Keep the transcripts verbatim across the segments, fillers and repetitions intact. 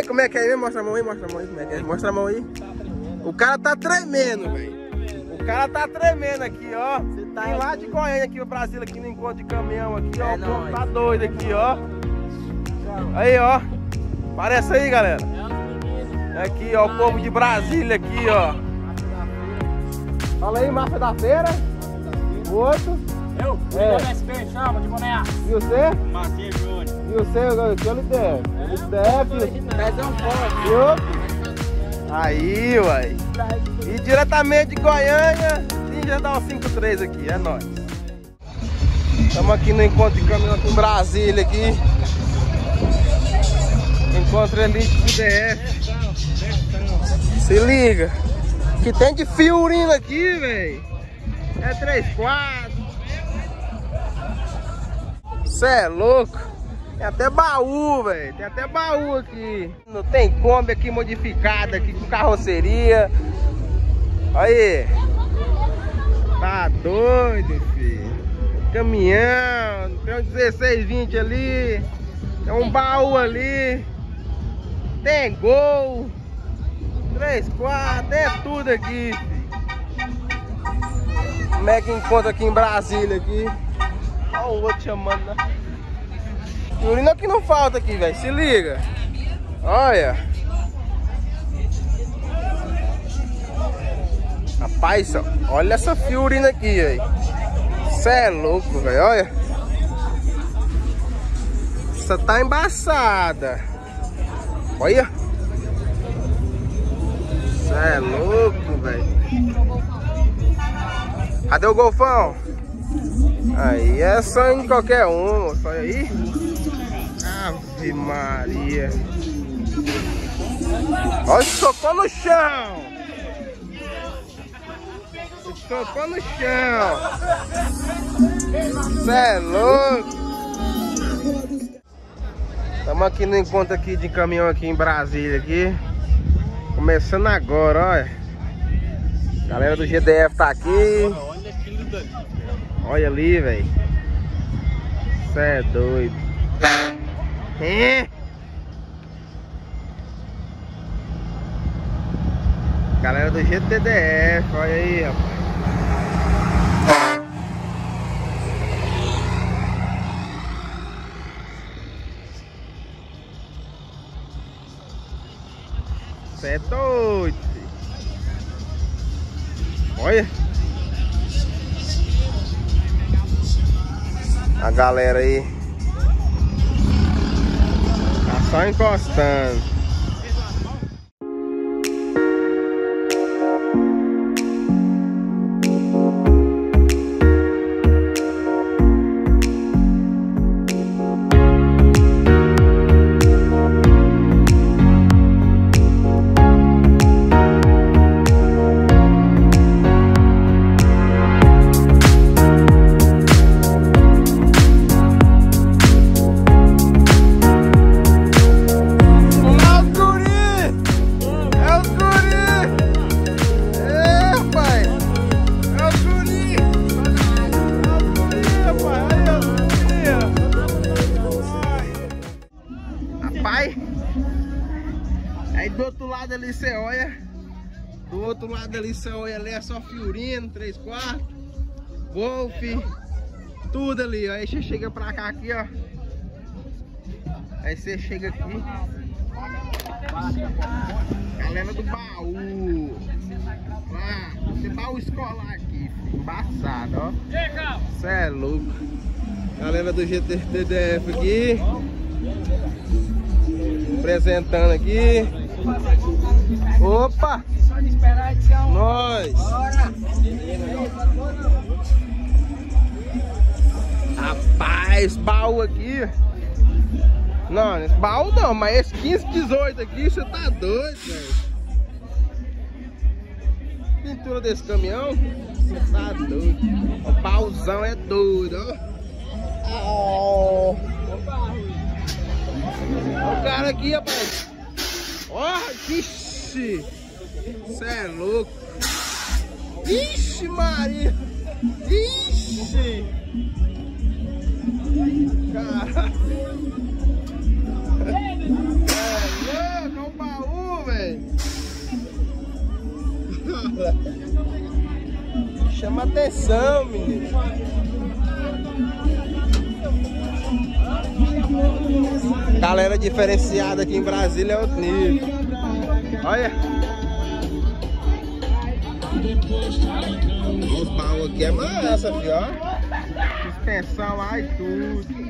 aí, como é que é? Mostra a mão aí, mostra a mão aí, como é que é? Mostra a mão aí. O cara tá tremendo, velho. O cara tá tremendo aqui, ó. Tá em lá de Goiânia, aqui, o Brasil, aqui no encontro de caminhão aqui, ó. É o povo tá doido aqui, ó. Aí, ó. Parece aí, galera. Aqui, ó, o povo de Brasília aqui, ó. Fala aí, máfia da feira. O outro. Eu? É. O S P, chama de boné. E você? Marquinhos Júnior. E você, que eu lhe devo? Lhe devo. Pezão forte. E outro? Aí, uai. E diretamente de Goiânia, Ninja dá um cinco três aqui, é nóis. Estamos aqui no encontro de caminhão aqui em Brasília aqui. Encontro Elite do D F. Se liga. Que tem de Fiorino aqui, velho. É três quatro. Cê é louco. Tem até baú, velho. Tem até baú aqui. Não tem Kombi aqui modificada aqui com carroceria. Aí. Tá doido, filho. Caminhão. Tem um dezesseis vinte ali. Tem um baú ali. Tem Gol. três quatro. É tudo aqui, filho. Como é que encontra aqui em Brasília aqui? Olha o outro chamando, né? Fiorino que não falta aqui, velho. Se liga. Olha. Rapaz, olha essa Fiorino aqui, velho. Cê é louco, velho. Olha. Essa tá embaçada. Olha. Cê é louco, velho. Cadê o Golfão? Aí é sonho de qualquer um. Olha aí. Ave Maria. Olha, socou no chão. Socou no chão. Cê é louco. Estamos aqui no encontro aqui de caminhão aqui em Brasília aqui. Começando agora, olha. Galera do G D F tá aqui. Olha ali, velho. Cê é doido. É. Galera do G D F, olha aí, rapaz. Cê é doido, filho. Olha. A galera aí tá só encostando. Aí do outro lado ali você olha. Do outro lado ali você olha ali, é só Fiorino, três quatro, Golf, tudo ali, ó. Aí você chega pra cá aqui, ó. Aí você chega aqui. Galera do baú. Ah, esse baú escolar aqui, filho. Embaçado, ó. Cê é louco. Galera do G D F aqui. Apresentando aqui. Opa! Só de esperar então. Nós! Bora! Rapaz, baú aqui. Não, esse baú não, mas esse quinze, dezoito aqui, você tá doido, velho. Pintura desse caminhão, você tá doido. O baúzão é doido, ó. Oh. O cara aqui, rapaz. Ó, oh, vixe. Cê é louco. Vixe, Maria. Vixe. Cara. É louco, chama atenção, menino. Galera diferenciada aqui em Brasília é outro nível. Olha. Os baús aqui é massa, filho, ó. Suspensão lá e tudo.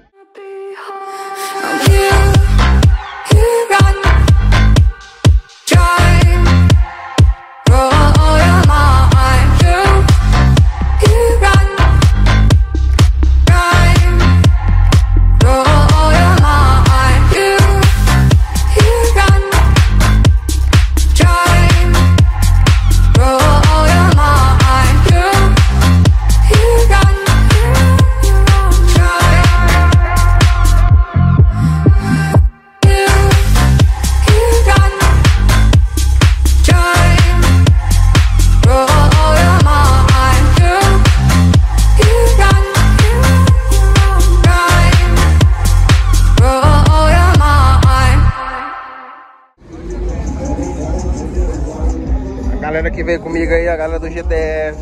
Galera que veio comigo aí, a galera do G T F,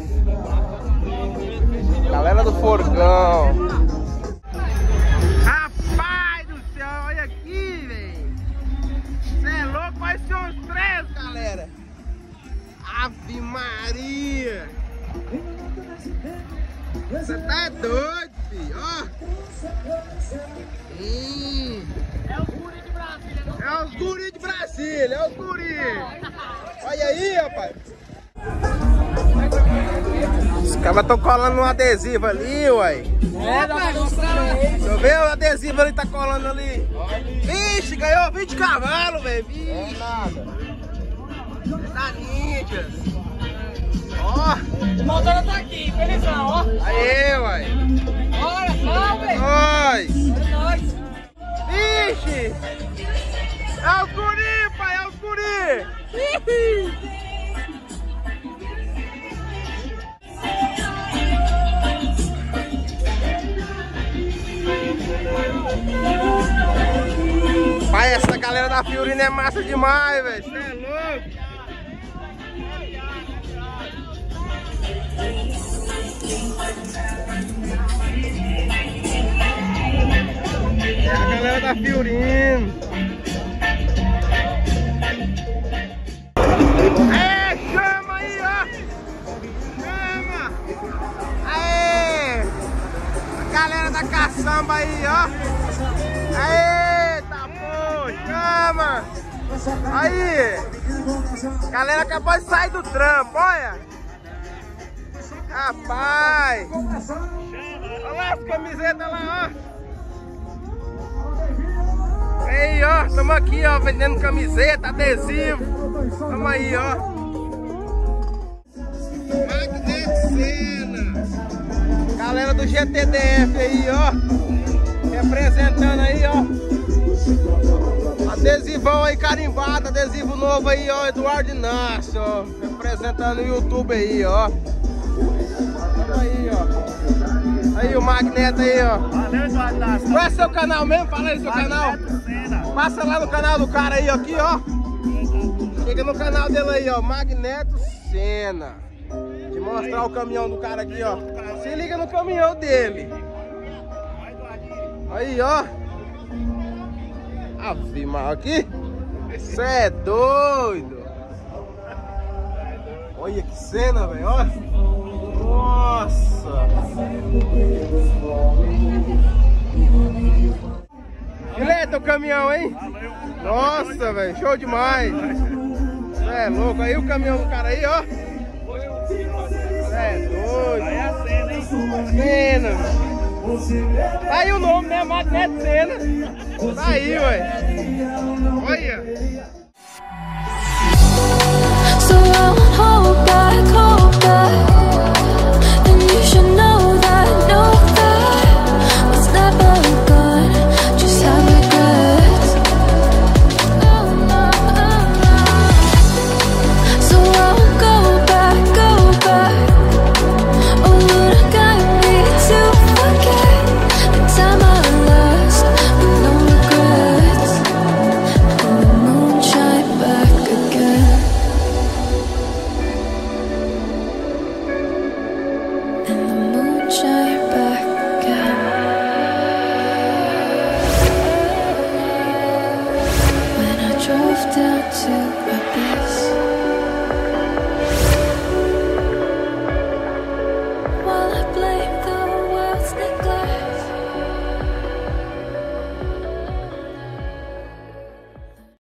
galera do Forgão. Rapaz do céu, olha aqui, velho. Cê é louco, vai ser uns três, galera. Ave Maria. Você tá doido, filho, ó. Hum. É os guri de Brasília, não? É os guri de Brasília, é os guri. Olha aí, rapaz. Os caras estão colando um adesivo ali, uai. É, dá pra mostrar. Deixa eu ver o adesivo ali, tá colando ali. Vixe, ganhou vinte cavalos, velho. É nada. Da Ninja. Ó. O motor tá aqui, felizão, ó. Aí, uai. Bora, salve. Nós. É nóis. Vixe. É os guri, pai, é os guri. Pai, essa galera da Fiorina é massa demais, velho. Você é louco. É a galera da Fiorina. É, chama aí, ó. Chama. Aê. A galera da caçamba aí, ó. Aê, tá bom, chama. Aí. A galera acabou de sair do trampo, olha. Rapaz. Olha lá as camisetas lá, ó. Aí, ó, estamos aqui, ó, vendendo camiseta, adesivo. Tamo aí, ó. Magneto Sena. Galera do G T D F aí, ó. Representando aí, ó. Adesivão aí carimbado, adesivo novo aí, ó. Eduardo Inácio, ó. Representando o YouTube aí, ó. Tamo aí, ó. Aí o Magneto aí, ó. Valeu, Eduardo Inácio. Qual é seu canal mesmo? Fala aí seu canal. Passa lá no canal do cara aí, ó, aqui, ó. Chega no canal dele aí, ó, Magneto Sena. Te mostrar o caminhão do cara aqui, ó. Se liga no caminhão dele. Aí, ó. Ave Maria, aqui. Cê é doido. Olha que cena, velho, ó. Nossa. Filé, teu caminhão, hein? Nossa, velho, show demais. É louco, aí o caminhão do cara aí, ó. É doido. Aí a cena, hein? Cena. Tá aí o nome, né? Magneto Sena. Tá aí, ué. Olha. So I'll hold back, hold back. And you should know that, know that what's never good, just have regrets. Oh, no, oh, no. So I'll go back, go back. Oh, what I got me to forget the time I lost with no regrets. Oh, moonshine. to